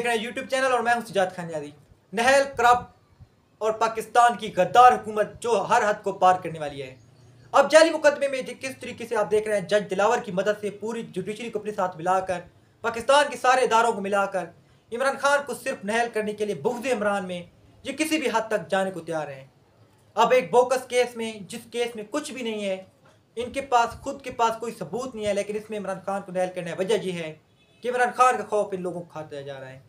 देख रहे हैं यूट्यूब चैनल और मैं हूं सुजात खानियादी। नहल करब और पाकिस्तान की गद्दार हुकूमत जो हर हद को पार करने वाली है। अब जाली मुकदमे में किस तरीके से आप देख रहे हैं, जज दिलावर की मदद से पूरी जुडिशरी को अपने साथ मिलाकर, पाकिस्तान के सारे इदारों को मिलाकर इमरान खान को सिर्फ नहल करने के लिए बुग़्ज़ इमरान में ये किसी भी हद तक जाने को तैयार हैं। अब एक बोकस केस में, जिस केस में कुछ भी नहीं है, इनके पास खुद के पास कोई सबूत नहीं है, लेकिन इसमें इमरान खान को नहल करने की वजह ये है कि इमरान खान का खौफ इन लोगों को खाता जा रहा है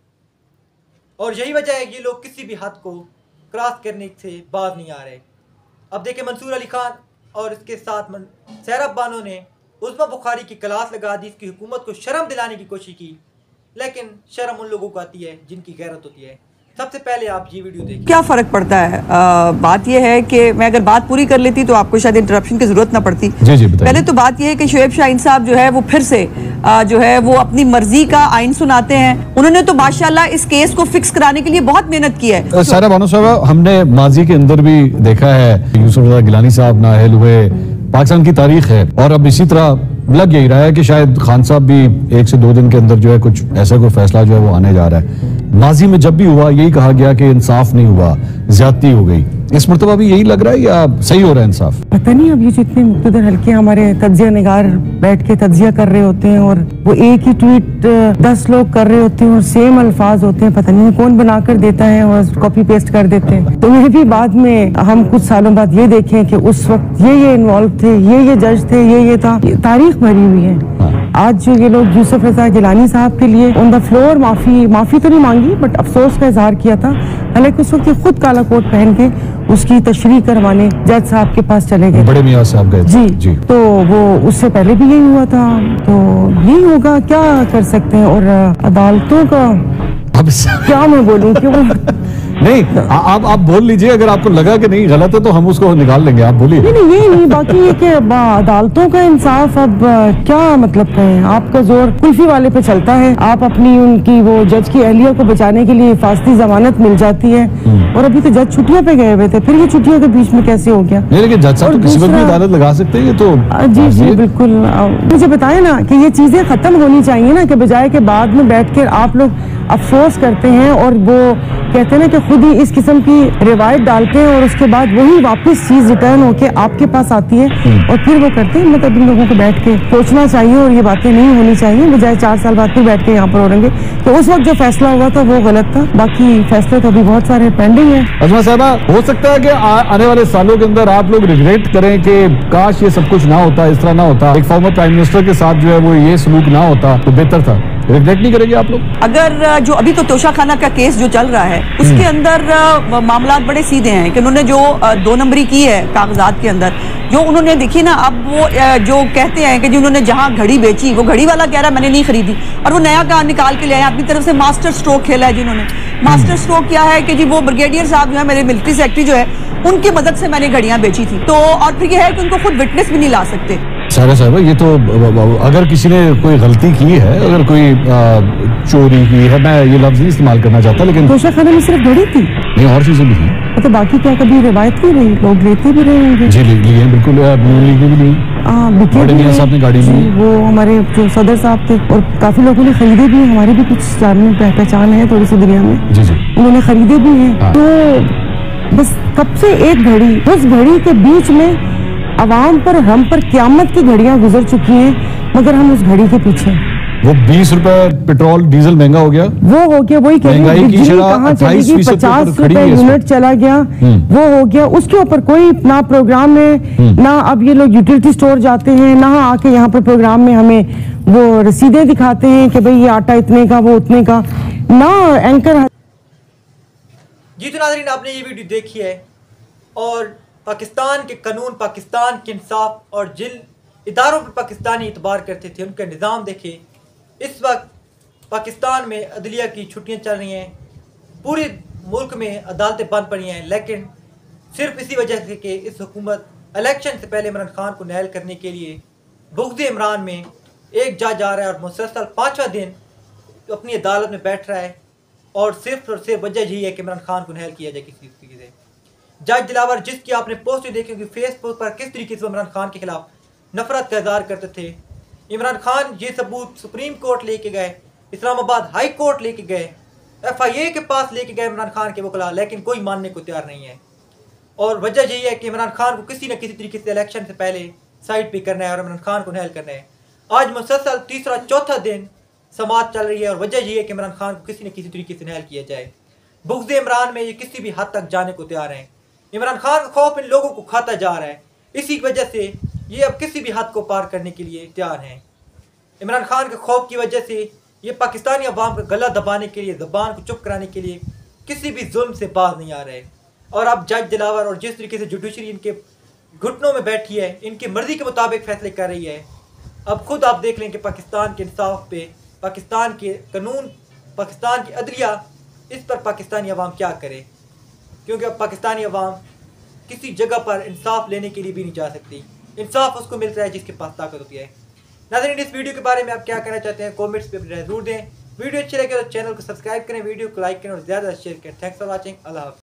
और यही वजह है कि ये लोग किसी भी हद को क्रॉस करने से बाज नहीं आ रहे। अब देखिए, मंसूर अली खान और इसके साथ सैरब बानो ने उस्मा बुखारी की क्लास लगा दी, इसकी हुकूमत को शर्म दिलाने की कोशिश की, लेकिन शर्म उन लोगों को आती है जिनकी गैरत होती है। सबसे पहले आप ये वीडियो देखिए। क्या फ़र्क पड़ता है? बात यह है कि मैं अगर बात पूरी कर लेती तो आपको शायद इंटरप्शन की ज़रूरत ना पड़ती। जी पहले तो बात यह है कि शोएब शाहीन साहब जो है वो फिर से जो है वो अपनी मर्जी का आइन सुनाते हैं। उन्होंने तो माशाल्लाह इस केस को फिक्स कराने के लिए बहुत मेहनत की है। सारा बानो साहब, हमने माजी के अंदर भी देखा है, यूसुफ रज़ा गिलानी साहब नाअहल हुए, पाकिस्तान की तारीख है, और अब इसी तरह लग यही रहा है कि शायद खान साहब भी 1 से 2 दिन के अंदर जो है कुछ ऐसा कोई फैसला जो है वो आने जा रहा है। माजी में जब भी हुआ यही कहा गया कि इंसाफ नहीं हुआ, ज्यादती हो गई। इस मरतबा भी यही लग रहा है या सही हो रहा है इंसाफ? पता नहीं, अब ये जितने मुक़्तदर हल्के हमारे तज्जिया निगार बैठ के तज्जिया कर रहे होते हैं और वो एक ही ट्वीट 10 लोग कर रहे होते हैं और सेम अल्फाज होते हैं, पता नहीं कौन बनाकर देता है और कॉपी पेस्ट कर देते हैं। तो मैं भी बाद में हम कुछ सालों बाद ये देखें कि उस वक्त ये इन्वॉल्व थे, ये जज थे, ये था, तारीख भरी हुई है। आज जो ये लोग यूसुफ रज़ा गिलानी साहब के लिए ऑन द फ्लोर माफी तो नहीं मांगी, बट अफसोस का इजहार किया था। हालांकि उस वक्त ये खुद काला कोट पहन के उसकी तशरीह करवाने जज साहब के पास चले गए, बड़े मियां साहब गए जी। तो वो उससे पहले भी यही हुआ था, तो यही होगा, क्या कर सकते हैं। और अदालतों का अब क्या मैं बोलूँ कि वो नहीं, आप बोल लीजिए, अगर आपको लगा कि नहीं गलत है तो हम उसको निकाल लेंगे, आप बोलिए। नहीं यही नहीं, बाकी ये कि अदालतों का इंसाफ अब क्या मतलब कहें, आपका जोर कुल्फी वाले पे चलता है। आप अपनी उनकी वो जज की अहलिया को बचाने के लिए हिफाजती जमानत मिल जाती है, और अभी तो जज छुट्टियों पे गए हुए थे, फिर ये छुट्टियों के बीच में कैसे हो गया? नहीं, लेकिन जज साहब तो किसी वक्त भी अदालत लगा सकते हैं, ये तो जी बिल्कुल। मुझे बताए ना कि ये चीजें खत्म होनी चाहिए ना, कि बजाय के बाद में बैठ कर आप लोग अफसोस करते हैं और वो कहते हैं ना कि खुद ही इस किस्म की रिवायत डालते हैं और उसके बाद वही वापस चीज रिटर्न होके आपके पास आती है और फिर वो करते हैं। मतलब इन लोगों को बैठ के सोचना चाहिए और ये बातें नहीं होनी चाहिए, बजाय 4 साल बाद फिर बैठ के यहाँ पर हो रहेंगे। तो उस वक्त जो फैसला हुआ था वो गलत था, बाकी फैसले तो अभी बहुत सारे पेंडिंग है। अजमा साहबा, हो सकता है कि आने वाले सालों के अंदर आप लोग रिग्रेट करें कि काश ये सब कुछ ना होता, इस तरह ना होता, एक फॉर्मर प्राइम मिनिस्टर के साथ जो है वो ये सलूक ना होता तो बेहतर था। रिग्रेट नहीं करेंगे आप लोग? अगर जो अभी तो तोशा खाना का केस जो चल रहा है उसके अंदर मामला बड़े सीधे हैं कि उन्होंने जो 2 नंबरी की है कागजात के अंदर, जो उन्होंने देखी ना, अब वो जो कहते हैं कि जी उन्होंने जहां घड़ी बेची, वो घड़ी वाला कह रहा है मैंने नहीं खरीदी, और वो नया काम निकाल के ले आए, अपनी तरफ से मास्टर स्ट्रोक खेला है जिन्होंने। मास्टर स्ट्रोक क्या है कि जी वो ब्रिगेडियर साहब जो है, मेरे मिलिट्री सेक्रेटरी जो है, उनकी मदद से मैंने घड़ियां बेची थी। तो और फिर यह है कि उनको खुद विटनेस भी नहीं ला सकते। सारा साहब, ये तो अगर किसी ने कोई गलती की है, अगर कोई चोरी की है, मैं ये लफ्ज नहीं इस्तेमाल करना चाहता, लेकिन तोशा खाना में सिर्फ घड़ी थी, नहीं और चीजें भी थी। तो बाकी क्या कभी रिवायत नहीं रही, लोग लेते भी रहे होंगे। जी लिए बिल्कुल, लीगली भी ली। बड़े मियां साहब ने गाड़ी ली, वो हमारे जो सदर साहब थे, और काफी लोगों ने खरीदे भी, हमारी भी कुछ जानने पहचान है थोड़ी सी दुनिया में। जी उन्होंने खरीदे भी हैं। तो बस कब से एक घड़ी, उस घड़ी के बीच में अवाम पर, हम पर क़यामत की घड़ियां गुजर चुकी हैं, मगर हम उस घड़ी के पीछे। वो 20 रुपए पेट्रोल डीजल महंगा हो गया, वो हो गया, वही महंगाई की शरह 50 रुपए यूनिट चला गया, वो हो गया। उसके ऊपर कोई ना प्रोग्राम है, ना अब ये लोग यूटिलिटी स्टोर जाते हैं, ना आके यहाँ पर प्रोग्राम में हमें वो रसीदें दिखाते हैं कि भाई ये आटा इतने का, वो उतने का, ना एंकर। जी तो नाज़रीन, आपने ये वीडियो देखी है और पाकिस्तान के कानून, पाकिस्तान के इंसाफ और जिन इदारों पर पाकिस्तानी इतबार करते थे उनका निज़ाम देखे। इस वक्त पाकिस्तान में अदलिया की छुट्टियां चल रही हैं, पूरे मुल्क में अदालतें बंद पड़ी हैं, लेकिन सिर्फ इसी वजह से कि इस हुकूमत इलेक्शन से पहले इमरान खान को नहल करने के लिए बुग़्ज़ इमरान में एक जज आ रहा है और मुसलसल 5वां दिन अपनी अदालत में बैठ रहा है, और सिर्फ वजह यही है कि इमरान खान को नहल किया जाए किसी तरीके से। जज दिलावर, जिसकी आपने पोस्ट देखे कि फेसबुक पर किस तरीके से इमरान खान के खिलाफ नफरत का इज़हार करते थे, इमरान खान ये सबूत सुप्रीम कोर्ट लेके गए, इस्लामाबाद हाई कोर्ट लेके गए, FIA के पास लेके गए इमरान खान के वकला, लेकिन कोई मानने को तैयार नहीं है। और वजह यही है कि इमरान खान को किसी न किसी तरीके से इलेक्शन से पहले साइड पे करना है और इमरान खान को नहल करना है। आज मुसलसल तीसरा चौथा दिन समाअत चल रही है और वजह यही है कि इमरान खान को किसी न किसी तरीके से नहल किया जाए। बुग़्ज़ इमरान में ये किसी भी हद तक जाने को तैयार हैं। इमरान खान का खौफ इन लोगों को खाता जा रहा है, इसी वजह से ये अब किसी भी हद को पार करने के लिए तैयार हैं। इमरान खान के खौफ की वजह से ये पाकिस्तानी अवाम का गला दबाने के लिए, ज़बान को चुप कराने के लिए किसी भी जुल्म से बाज नहीं आ रहे। और अब जज दिलावर और जिस तरीके से जुडिशरी इनके घुटनों में बैठी है, इनकी मर्जी के मुताबिक फैसले कर रही है, अब खुद आप देख लें कि पाकिस्तान के इंसाफ पे, पाकिस्तान के कानून, पाकिस्तान की अदलिया, इस पर पाकिस्तानी अवाम क्या करे। क्योंकि अब पाकिस्तानी अवाम किसी जगह पर इंसाफ लेने के लिए भी नहीं जा सकती। इंसाफ उसको मिलता है जिसके पास ताकत होती है। नाज़रीन, इस वीडियो के बारे में आप क्या कहना चाहते हैं कमेंट्स पे जरूर दें। वीडियो अच्छी लगे तो चैनल को सब्सक्राइब करें, वीडियो को लाइक करें और ज़्यादा शेयर करें। Thanks for watching. अल्लाह हाफ़िज़।